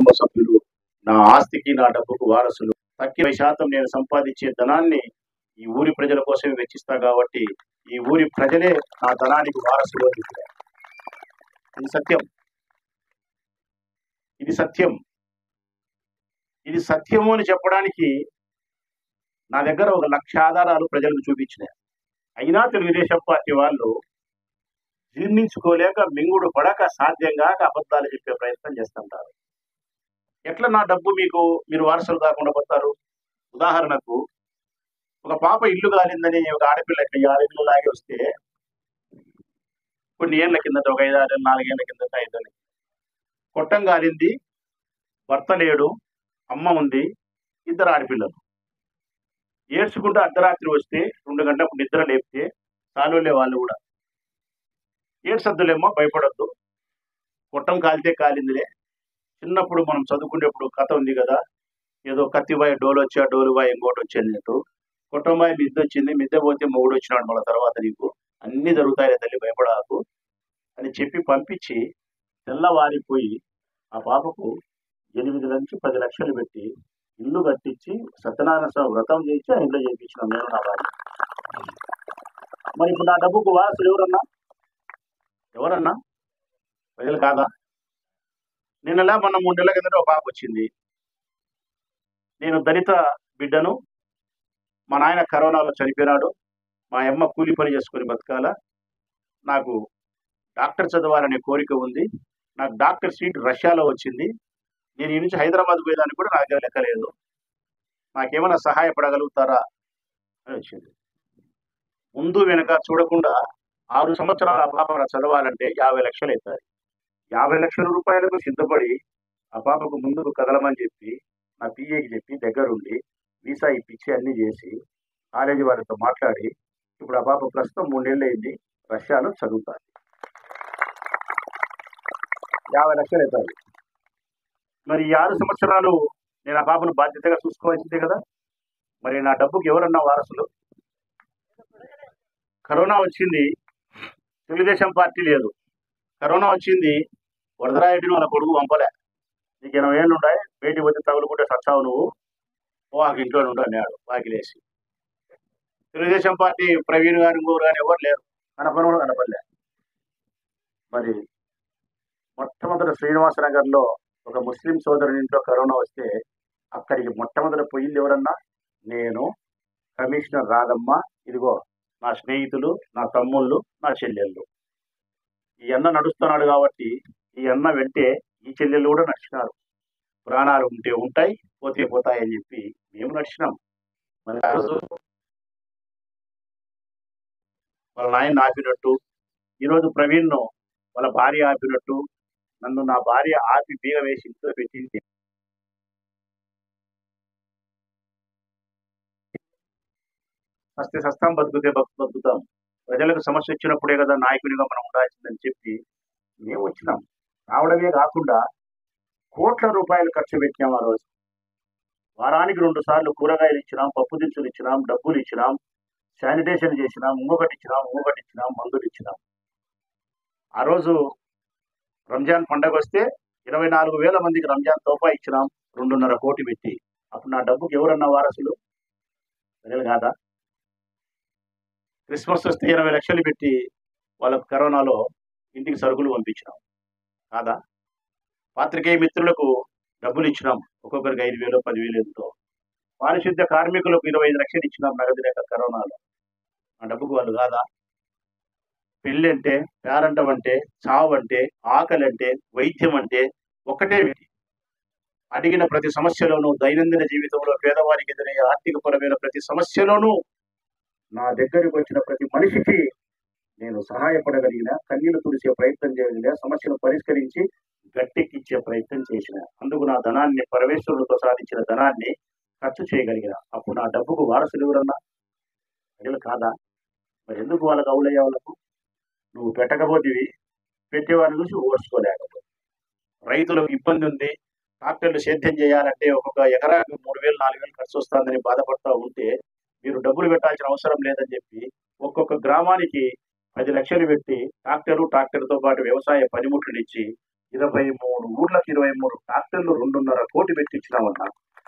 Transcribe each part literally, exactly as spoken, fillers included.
కుటుంబ సభ్యులు నా ఆస్తికి నా డబ్బుకు వారసులు. తక్కిన శాతం నేను సంపాదించే ధనాన్ని ఈ ఊరి ప్రజల కోసమే వెచ్చిస్తా కాబట్టి ఈ ఊరి ప్రజలే నా ధనానికి వారసులు. ఇది సత్యం, ఇది సత్యం, ఇది సత్యము అని చెప్పడానికి నా దగ్గర ఒక లక్ష ఆధారాలు ప్రజలకు చూపించినాయి. అయినా తెలుగుదేశం పార్టీ వాళ్ళు జీర్ణించుకోలేక మింగుడు పడక సాధ్యం కాక అబద్ధాలు చెప్పే ప్రయత్నం చేస్తుంటారు. ఎట్లా నా డబ్బు మీకు మీరు వారసులు కాకుండా పోతారు? ఉదాహరణకు ఒక పాప ఇల్లు కాలిందని ఒక ఆడపిల్ల ఆడపిల్ల లాగి వస్తే కొన్ని ఏళ్ల కిందట ఒక ఐదు ఆరు నాలుగేళ్ల కిందట ఐదు కొట్టం కాలింది, భర్త లేడు, అమ్మ ఉంది, ఇద్దరు ఆడపిల్లలు. ఏడ్చుకుంటూ అర్ధరాత్రి వస్తే రెండు గంటలకు నిద్ర లేపితే సాలోలే వాళ్ళు కూడా ఏడ్సద్దులేమో, భయపడద్దు, కొట్టం కాలితే కాలిందిలే. చిన్నప్పుడు మనం చదువుకునేప్పుడు కథ ఉంది కదా, ఏదో కత్తిబాయి డోలు వచ్చా డోలుబాయి ఇంకోటి వచ్చేటట్టు. కొట్టంబాయి మిద్దె వచ్చింది, మిద్దె పోతే మొగుడు వచ్చినాడు, మళ్ళీ తర్వాత నీకు అన్ని జరుగుతాయి తల్లి భయపడాకు అని చెప్పి పంపించి తెల్లవారిపోయి ఆ పాపకు ఎనిమిది నుంచి పది లక్షలు పెట్టి ఇల్లు కట్టించి సత్యనారాయణ స్వామి వ్రతం చేయించి ఆ ఇంట్లో చేయించిన నేను నా భార్య. మరి ఇప్పుడు నా డబ్బుకు వారసులు ఎవరన్నా ఎవరన్నా ప్రజలు కాదా? నిన్నలా మొన్న మూడు నెలల కిందట ఒక పాప వచ్చింది. నేను దళిత బిడ్డను, మా నాయన కరోనాలో చనిపోయినాడు, మా అమ్మ కూలి పని చేసుకొని బతకాల, నాకు డాక్టర్ చదవాలనే కోరిక ఉంది, నాకు డాక్టర్ సీట్ రష్యాలో వచ్చింది, నేను ఈ నుంచి హైదరాబాద్ పోయేదానికి కూడా నా దగ్గర లెక్కలేదు, నాకేమైనా సహాయపడగలుగుతారా అని వచ్చింది. ముందు వెనక చూడకుండా ఆరు సంవత్సరాల పాప చదవాలంటే యాభై లక్షలు అవుతాయి. యాభై లక్షల రూపాయలకు సిద్ధపడి ఆ పాపకు ముందుకు కదలమని చెప్పి నా పిఏకి చెప్పి దగ్గరుండి వీసా ఇప్పించి అన్ని చేసి కాలేజీ వారితో మాట్లాడి ఇప్పుడు ఆ పాప ప్రస్తుతం మూడేళ్ళు అయింది, రష్యాలో చదువుతారు. యాభై లక్షలు అవుతాయి. మరి ఈ ఆరు సంవత్సరాలు నేను ఆ పాపను బాధ్యతగా చూసుకోవాల్సిందే కదా. మరి నా డబ్బుకి ఎవరన్నా వారసులు? కరోనా వచ్చింది, తెలుగుదేశం పార్టీ లేదు. కరోనా వచ్చింది, వరదరాయుడిని వాళ్ళ కొడుకు పంపలే, నీకు ఎనభై ఏళ్ళు ఉంటాయి, బయటికి పోతే తగులుకుంటే సచ్చావు నువ్వు, వాకి ఇంట్లో ఉండు అన్నాడు వాకిలేసి. తెలుగుదేశం పార్టీ ప్రవీణ్ గారి ఇంకోరు కానీ ఎవరు లేరు, కనపని కూడా కనపడలే. మరి మొట్టమొదటి శ్రీనివాసనగర్లో ఒక ముస్లిం సోదరుని ఇంట్లో కరోనా వస్తే అక్కడికి మొట్టమొదటి పోయింది ఎవరన్నా? నేను, కమిషనర్ రాధమ్మ, ఇదిగో నా స్నేహితులు, నా తమ్ముళ్ళు, నా చెల్లెళ్ళు. ఈ అన్న నడుస్తున్నాడు కాబట్టి ఈ అన్న వెంటే ఈ చెల్లెళ్ళు కూడా నడిచినారు. ప్రాణాలు ఉంటే ఉంటాయి, పోతే పోతాయి అని చెప్పి మేము నడిచినాం. మరి ఆ రోజు వాళ్ళ నాయన ఆపినట్టు, ఈరోజు ప్రవీణ్ను వాళ్ళ భార్య ఆపినట్టు, నన్ను నా భార్య ఆపి బీగ వేసి ఇంట్లో పెట్టింది. సస్తే సస్తాం, బతుకుతే బతుకుతాం. ప్రజలకు సమస్య వచ్చినప్పుడే కదా నాయకునిగా మనం ఉండాల్సిందని చెప్పి మేము వచ్చినాం. రావడమే కాకుండా కోట్ల రూపాయలు ఖర్చు పెట్టినాం. ఆ రోజు వారానికి రెండు సార్లు కూరగాయలు ఇచ్చినాం, పప్పు దినుసులు ఇచ్చినాం, డబ్బులు ఇచ్చినాం, శానిటేషన్ చేసినాం, ఇంకొకటి ఇచ్చినాం, ఇంకొకటి ఇచ్చినాం, మందులు ఇచ్చినాం. ఆ రోజు రంజాన్ పండగ వస్తే ఇరవై నాలుగు వేల మందికి రంజాన్ తోఫా ఇచ్చినాం, రెండున్నర కోటి పెట్టి. అప్పుడు నా డబ్బుకి ఎవరన్నా వారసులు? ప్రజలు కాదా? క్రిస్మస్ వస్తే ఇరవై లక్షలు పెట్టి వాళ్ళకు కరోనాలో ఇంటికి సరుకులు పంపించినాం కాదా? పాత్రికేయ మిత్రులకు డబ్బులు ఇచ్చినాం, ఒక్కొక్కరికి ఐదు వేలు పదివేలు ఎంతో. పారిశుద్ధ్య కార్మికులకు ఇరవై ఐదు లక్షలు ఇచ్చినాం నగదు లేక కరోనాలో. ఆ డబ్బుకు వాళ్ళు కాదా? పెళ్ళి అంటే, పేరంటం అంటే, చావు అంటే, ఆకలి అంటే, వైద్యం అంటే ఒక్కటే విధి. అడిగిన ప్రతి సమస్యలోనూ, దైనందిన జీవితంలో పేదవారికి ఎదురయ్యే ఆర్థికపరమైన ప్రతి సమస్యలోనూ నా దగ్గరికి వచ్చిన ప్రతి మనిషికి నేను సహాయపడగలిగిన, కన్నీళ్లు తుడిచే ప్రయత్నం చేయగలిగిన, సమస్యను పరిష్కరించి గట్టెక్కిచ్చే ప్రయత్నం చేసిన. అందుకు నా ధనాన్ని, పరమేశ్వరుడితో సాధించిన ధనాన్ని ఖర్చు చేయగలిగిన. అప్పుడు నా డబ్బుకు వారసులు ఎవరన్నా? ప్రజలు కాదా? మరి ఎందుకు వాళ్ళకు అవులయ్యే? వాళ్ళకు నువ్వు పెట్టకపోతేవి, పెట్టేవారిని చూసి ఓర్చుకోలేకపోతే. రైతులకు ఇబ్బంది ఉంది, ట్రాక్టర్లు సేద్యం చేయాలంటే ఒక్కొక్క ఎకరాకు మూడు వేలు నాలుగు వేలు ఖర్చు వస్తుందని బాధపడతా ఉంటే మీరు డబ్బులు పెట్టాల్సిన అవసరం లేదని చెప్పి ఒక్కొక్క గ్రామానికి పది లక్షలు పెట్టి ట్రాక్టరు ట్రాక్టర్తో పాటు వ్యవసాయ పనిముట్లు ఇచ్చి ఇరవై మూడు ఊర్లకు ఇరవై మూడు ట్రాక్టర్లు రెండున్నర కోటి పెట్టించినామన్నా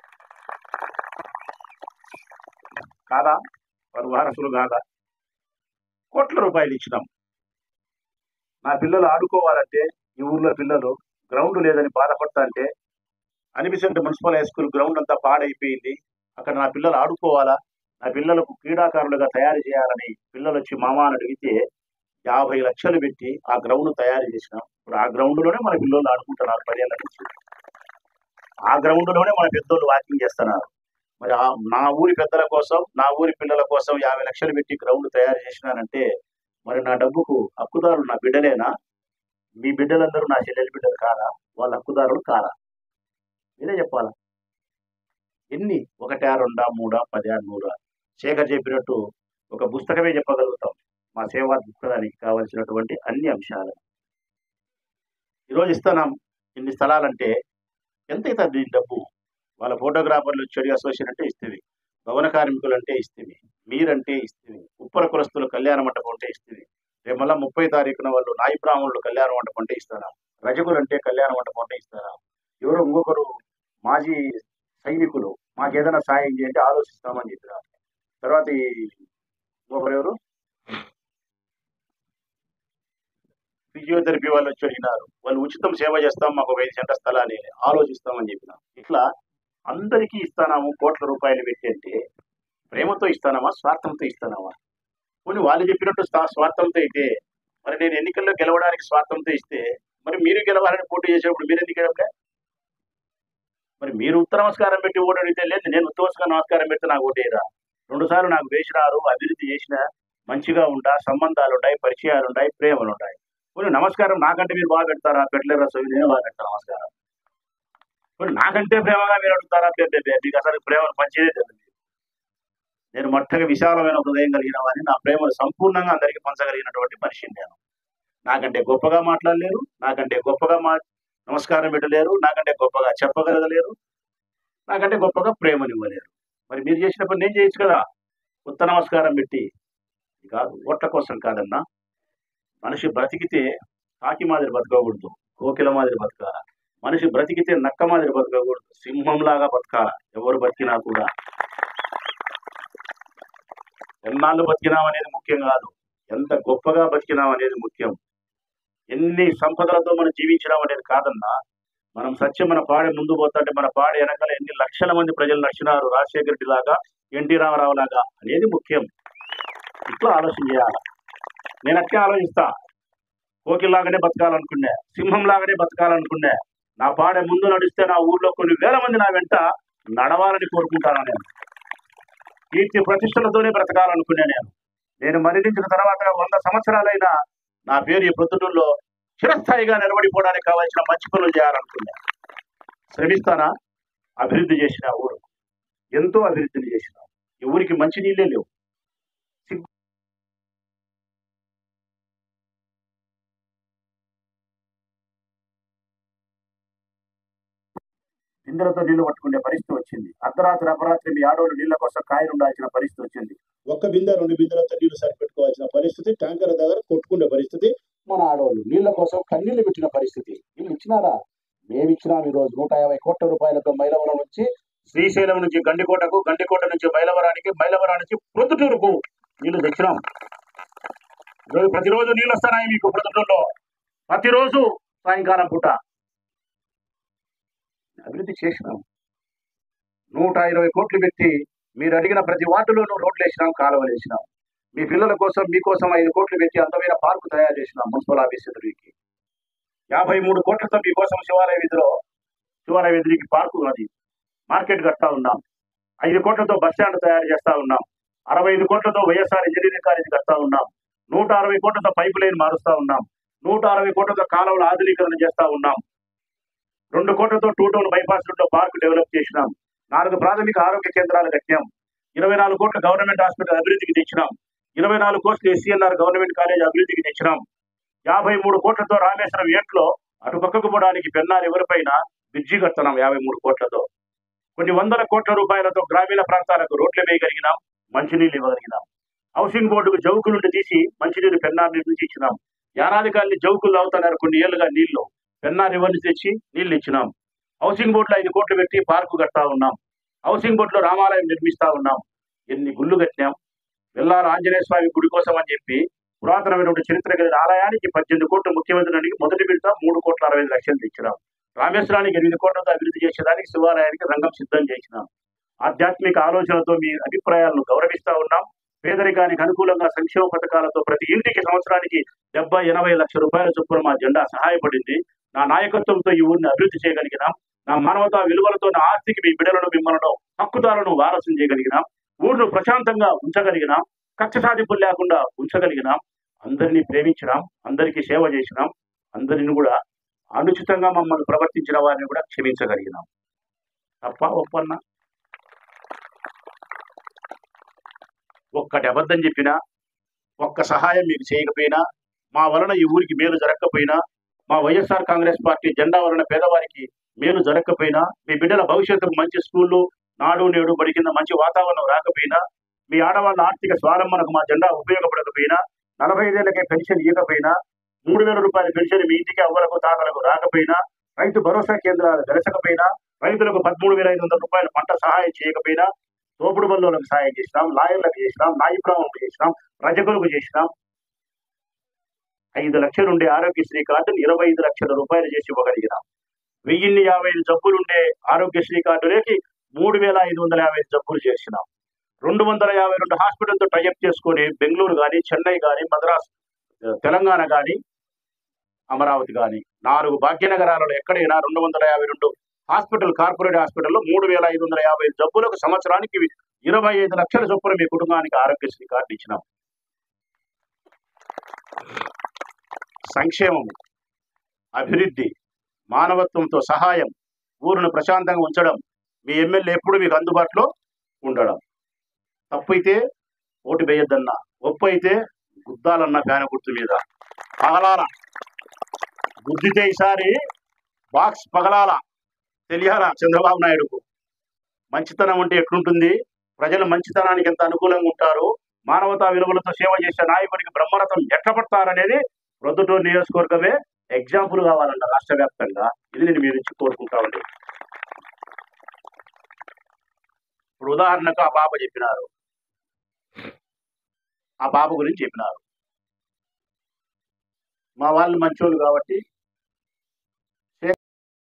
కాదా? వారు వారసులు కాదా? కోట్ల రూపాయలు ఇచ్చినాం. నా పిల్లలు ఆడుకోవాలంటే ఈ ఊర్లో పిల్లలు గ్రౌండ్ లేదని బాధపడతా అంటే అనిపిసెంట్ మున్సిపల్ హై స్కూల్ గ్రౌండ్ అంతా పాడైపోయింది. అక్కడ నా పిల్లలు ఆడుకోవాలా, నా పిల్లలకు క్రీడాకారులుగా తయారు చేయాలని పిల్లలు వచ్చి మామ అని అడిగితే యాభై లక్షలు పెట్టి ఆ గ్రౌండ్ తయారు చేసినాం. ఇప్పుడు ఆ గ్రౌండ్ లోనే మన పిల్లలు ఆడుకుంటున్నారు పదేళ్ల నుంచి. ఆ గ్రౌండ్ లోనే మన పెద్దోళ్ళు వాకింగ్ చేస్తున్నారు. మరి ఆ నా ఊరి పెద్దల కోసం, నా ఊరి పిల్లల కోసం యాభై లక్షలు పెట్టి గ్రౌండ్ తయారు చేసినానంటే మరి నా డబ్బుకు హక్కుదారులు నా బిడ్డలేనా? మీ బిడ్డలందరూ నా చెల్లెలి బిడ్డలు కాదా? వాళ్ళ హక్కుదారులు కాదా? మీరే చెప్పాలా? ఎన్ని ఒకటా రెండా మూడా పదా నూరా? శేఖర్ చెప్పినట్టు ఒక పుస్తకమే చెప్పగలుగుతాం మా సేవా దృక్పథానికి కావలసినటువంటి అన్ని అంశాలు. ఈరోజు ఇస్తున్నాం ఇన్ని స్థలాలంటే ఎంత అవుతుంది డబ్బు? వాళ్ళ ఫోటోగ్రాఫర్లు చెడు అసోసియేషన్ అంటే ఇస్తుంది, భవన కార్మికులు అంటే ఇస్తుంది, మీరంటే ఇస్తుంది, ఉప్పర కులస్తులు కళ్యాణ మండపం అంటే ఇస్తుంది, రేపు మళ్ళా ముప్పై తారీఖున వాళ్ళు నాయి బ్రాహ్మణులు కళ్యాణ మండపం అంటే ఇస్తారా, రజకులు అంటే కళ్యాణ మండపం అంటే ఇస్తారా, ఎవరో ఇంకొకరు మాజీ సైనికులు మాకేదైనా సాయం చేయంటే ఆలోచిస్తామని చెప్పినారు. తర్వాత ఈ ఇంకొకరు ఎవరు ఫిజియోథెరపీ వాళ్ళు వచ్చి అడిగినారు, వాళ్ళు ఉచితం సేవ చేస్తాం, మాకు ఒక ఐదు సెంటర్ స్థలాన్ని ఆలోచిస్తామని చెప్పినారు. ఇట్లా అందరికీ ఇస్తానాము కోట్ల రూపాయలు పెట్టి అంటే ప్రేమతో ఇస్తానామా, స్వార్థంతో ఇస్తానామా? కొన్ని వాళ్ళు చెప్పినట్టు స్వార్థంతో అయితే మరి నేను ఎన్నికల్లో గెలవడానికి స్వార్థంతో ఇస్తే మరి మీరు గెలవాలని పోటీ చేసేప్పుడు మీరు ఎందుకు గెలవలే? మరి మీరు ఉత్తర నమస్కారం పెట్టి ఓటు అడిగితే లేదు, నేను ఉత్తర నమస్కారం పెడితే నాకు ఓటేరా, రెండు సార్లు నాకు వేసినారు, అభివృద్ధి చేసిన, మంచిగా ఉంటా, సంబంధాలు ఉంటాయి, పరిచయాలు ఉంటాయి, ప్రేమలు ఉంటాయి. కొన్ని నమస్కారం నాకంటే మీరు బాగా పెడతారా? పెట్టలేరా? సో నేను బాగా పెడతాను నమస్కారం. కొన్ని నాకంటే ప్రేమగా మీరు అడుగుతారా? మీకు అసలు ప్రేమను పంచేదే తెలియదు. నేను మొట్టగా విశాలమైన హృదయం కలిగిన వారిని, నా ప్రేమను సంపూర్ణంగా అందరికీ పంచగలిగినటువంటి మనిషిని నేను. నాకంటే గొప్పగా మాట్లాడలేరు, నాకంటే గొప్పగా మా నమస్కారం పెట్టలేరు, నాకంటే గొప్పగా చెప్పగలగలేరు, నాకంటే గొప్పగా ప్రేమనివ్వలేరు. మరి మీరు చేసినప్పుడు నేను చేయొచ్చు కదా, ఉత్త నమస్కారం పెట్టి. కాదు, ఓట్ల కోసం కాదన్నా. మనిషి బ్రతికితే కాకి మాదిరి బతకకూడదు, కోకిల మాదిరి బతకాల. మనిషి బ్రతికితే నక్క మాదిరి బతకకూడదు, సింహంలాగా బతకాల. ఎవరు బతికినా కూడా ఎన్నాళ్ళు బతికినాం అనేది ముఖ్యం కాదు, ఎంత గొప్పగా బతికినాం అనేది ముఖ్యం. ఎన్ని సంపదలతో మనం జీవించినాం అనేది కాదన్నా. మనం సత్యం మన పాడే ముందు పోతుంటే మన పాడే వెనకాల ఎన్ని లక్షల మంది ప్రజలు నచ్చినారు, రాజశేఖర రెడ్డి లాగా, ఎన్టీ రామారావు లాగా అనేది ముఖ్యం. ఇట్లా ఆలోచన చేయాలి. నేను అట్టే ఆలోచిస్తా. కోకిల్లాగానే బతకాలనుకున్నా, సింహం లాగానే బతకాలనుకున్నా. నా పాడే ముందు నడిస్తే నా ఊర్లో కొన్ని వేల మంది నా వెంట నడవాలని కోరుకుంటాను. నేను కీర్తి ప్రతిష్టలతోనే బ్రతకాలనుకున్నా. నేను నేను మరణించిన తర్వాత వంద సంవత్సరాలైనా నా పేరు ఈ ప్రొద్దుటూరులో చిరస్థాయిగా నిలబడిపోవడానికి కావాల్సిన మంచి పనులు చేయాలనుకున్నా. శ్రమిస్తానా? అభివృద్ధి చేసిన ఊరు ఎంతో అభివృద్ధిని చేసిన ఈ ఊరికి మంచి నీళ్ళే లేవు. బిందెలతో నీళ్లు పట్టుకునే పరిస్థితి వచ్చింది. అర్ధరాత్రి అపరాత్రి మీ ఆడవాళ్ళు నీళ్ల కోసం కాయలు ఉండాల్సిన పరిస్థితి వచ్చింది. ఒక్క బిందె రెండు బిందెలతో నీళ్లు సరిపెట్టుకోవాల్సిన పరిస్థితి, ట్యాంకర్ దగ్గర కొట్టుకునే పరిస్థితి. మన ఆడవాళ్ళు నీళ్ల కోసం కన్నీళ్లు పెట్టిన పరిస్థితి. వీళ్ళు ఇచ్చినారా? మేము ఇచ్చినాం. ఈ రోజు నూట యాభై కోట్ల రూపాయలతో మైలవరం నుంచి శ్రీశైలం నుంచి గండికోటకు, గండికోట నుంచి మైలవరానికి, మైలవరం నుంచి ప్రొద్దుటూరుకు నీళ్లు తెచ్చినాం. ఈరోజు ప్రతిరోజు నీళ్ళు వస్తున్నాయి మీకు ప్రొద్దుటూరులో, ప్రతిరోజు సాయంకాలం పూట అభివృద్ధి చేసినాం. నూట ఇరవై కోట్లు పెట్టి మీరు అడిగిన ప్రతి వార్డులోనూ రోడ్లు వేసినాం, కాలువలు వేసినాం. మీ పిల్లల కోసం మీకోసం ఐదు కోట్లు పెట్టి అందమైన పార్కు తయారు చేసినాం మున్సిపల్ ఆఫీస్ ఎదురుకి. యాభై మూడు కోట్లతో మీకోసం శివాలయ వీధిలో శివాలయ వీధికి పార్కు అది మార్కెట్ కడతా ఉన్నాం. ఐదు కోట్లతో బస్ స్టాండ్ తయారు చేస్తా ఉన్నాం. అరవై ఐదు కోట్లతో వైఎస్ఆర్ ఇంజనీరింగ్ కాలేజీ కడతా ఉన్నాం. నూట అరవై కోట్లతో పైప్ లైన్ మారుస్తా ఉన్నాం. నూట అరవై కోట్లతో కాలువల ఆధునీకరణ చేస్తా ఉన్నాం. రెండు కోట్లతో టూ టౌన్ బైపాస్ రోడ్లో పార్కు డెవలప్ చేసినాం. నాలుగు ప్రాథమిక ఆరోగ్య కేంద్రాలు కట్టాం. ఇరవై నాలుగు కోట్ల గవర్నమెంట్ హాస్పిటల్ అభివృద్ధికి తెచ్చినాం. ఇరవై నాలుగు కోట్లు ఎస్సీఎన్ఆర్ గవర్నమెంట్ కాలేజ్ అభివృద్ధికి తెచ్చినాం. యాభై మూడు కోట్లతో రామేశ్వరం ఏట్లో అటు పక్కకు పోవడానికి పెన్నార్ ఎవరిపైన బ్రిడ్జి కడుతున్నాం. యాభై మూడు కోట్లతో కొన్ని వందల కోట్ల రూపాయలతో గ్రామీణ ప్రాంతాలకు రోడ్లు వేయగలిగినాం, మంచినీళ్ళు ఇవ్వగలిగినాం. హౌసింగ్ బోర్డుకు జౌకు నుండి తీసి మంచినీళ్ళు పెన్నార్ నుంచి ఇచ్చినాం. యానాది కాలని జౌకులు అవుతున్నారు కొన్ని ఏళ్లుగా నీళ్లు. పెన్నా రివర్ని తెచ్చి నీళ్లు ఇచ్చినాం. హౌసింగ్ బోర్డులో ఐదు కోట్లు పెట్టి పార్కు కడతా ఉన్నాం. హౌసింగ్ బోర్డులో రామాలయం నిర్మిస్తా ఉన్నాం. ఎన్ని గుళ్ళు కట్టినాం. వెల్లాల ఆంజనేయ స్వామి గుడి కోసం అని చెప్పి పురాతనమైనటువంటి చరిత్ర కలిగిన ఆలయానికి పద్దెనిమిది కోట్లు ముఖ్యమంత్రి మొదటి విడత మూడు కోట్ల అరవై ఐదు లక్షలు తెచ్చినాం. రామేశ్వరానికి ఎనిమిది కోట్లతో అభివృద్ధి చేసేదానికి శివాలయానికి రంగం సిద్ధం చేసినాం. ఆధ్యాత్మిక ఆలోచనలతో మీ అభిప్రాయాలను గౌరవిస్తా ఉన్నాం. పేదరికానికి అనుకూలంగా సంక్షేమ పథకాలతో ప్రతి ఇంటికి సంవత్సరానికి డెబ్బై ఎనభై లక్షల రూపాయల చొప్పున మా జెండా సహాయపడింది. నా నాయకత్వంతో ఈ ఊరిని అభివృద్ధి చేయగలిగినాం. నా మానవతా విలువలతో నా ఆస్తికి మీ బిడ్డలను మిమ్మల్ని హక్కుదారులను వారసం చేయగలిగినాం. ఊరును ప్రశాంతంగా ఉంచగలిగినాం. కక్ష సాధింపులు లేకుండా ఉంచగలిగినాం. అందరినీ ప్రేమించినాం. అందరికీ సేవ చేసినాం. అందరిని కూడా అనుచితంగా మమ్మల్ని ప్రవర్తించిన వారిని కూడా క్షమించగలిగినాం. తప్ప ఒప్పన్నా? ఒక్కటి అబద్ధం చెప్పినా, ఒక్క సహాయం మీకు చేయకపోయినా, మా వలన ఈ ఊరికి మేలు జరగకపోయినా, మా వైఎస్ఆర్ కాంగ్రెస్ పార్టీ జెండా వలన పేదవారికి మేలు జరగకపోయినా, మీ బిడ్డల భవిష్యత్తుకు మంచి స్కూళ్ళు, నాడు నేడు బడి కింద మంచి వాతావరణం రాకపోయినా, మీ ఆడవాళ్ళ ఆర్థిక స్వావలంబనకు మా జెండా ఉపయోగపడకపోయినా, నలభై ఐదేళ్లకే పెన్షన్ ఇవ్వకపోయినా, మూడు వేల రూపాయల పెన్షన్ మీ ఇంటికి అవ్వలకు తాతలకు రాకపోయినా, రైతు భరోసా కేంద్రాలు వెలసకపోయినా, రైతులకు పదమూడు వేల ఐదు వందల రూపాయల పంట సహాయం చేయకపోయినా, తోపుడు బంధువులకు సహాయం చేసినాం, లాయర్లకు చేసినాం, నాయబ్రాహ్మణులకు చేసినాం, రజకులకు చేసినాం. ఐదు లక్షలు ఉండే ఆరోగ్యశ్రీ కార్డును ఇరవై ఐదు లక్షల రూపాయలు చేసి ఇవ్వగలిగినాం. వెయ్యిన్ని యాభై ఐదు జబ్బులుండే ఆరోగ్యశ్రీ కార్డులకి మూడు వేల ఐదు వందల యాభై ఐదు జబ్బులు చేసినాం. రెండు వందల యాభై రెండు హాస్పిటల్తో టైఅప్ చేసుకొని బెంగళూరు కానీ, చెన్నై కానీ, మద్రాస్, తెలంగాణ కానీ, అమరావతి కానీ నాలుగు భాగ్యనగరాలలో ఎక్కడైనా రెండు వందల యాభై రెండు హాస్పిటల్ కార్పొరేట్ హాస్పిటల్లో మూడు వేల ఐదు వందల యాభై ఐదు జబ్బులకు సంవత్సరానికి ఇరవై ఐదు లక్షల చొప్పున మీ కుటుంబానికి ఆరోగ్యశ్రీ కార్డు ఇచ్చినాం. సంక్షేమం, అభివృద్ధి, మానవత్వంతో సహాయం, ఊరును ప్రశాంతంగా ఉంచడం, మీ ఎమ్మెల్యే ఎప్పుడు మీకు అందుబాటులో ఉండడం. తప్పు అయితే ఓటు వేయొద్దన్నా, ఒప్పు అయితే గుద్దాలన్న ఫ్యాన్ గుర్తు మీద పగలాల. గుద్దితే ఈసారి బాక్స్ పగలాల. తెలియాలా చంద్రబాబు నాయుడుకు మంచితనం అంటే ఎట్లుంటుంది, ప్రజలు మంచితనానికి ఎంత అనుకూలంగా ఉంటారు, మానవతా విలువలతో సేవ చేసే నాయకుడికి బ్రహ్మరథం ఎట్లా పడతారనేది ప్రొద్దుటూరు నియోజకవర్గమే ఎగ్జాంపుల్ కావాలన్న రాష్ట్ర వ్యాప్తంగా. ఇది నేను మీరు ఇచ్చి కోరుకుంటామండి. ఇప్పుడు ఉదాహరణకు ఆ బాబు చెప్పినారు, ఆ బాబు గురించి చెప్పినారు. మా వాళ్ళు మంచోళ్ళు కాబట్టి